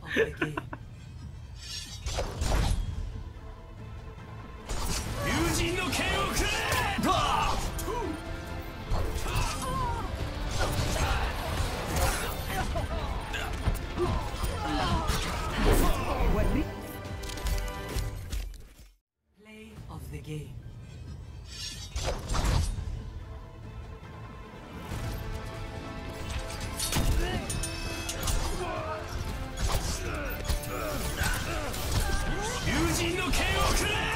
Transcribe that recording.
of the game. 友人の剣をくれ。Play of the game. 友人の剣をくれ。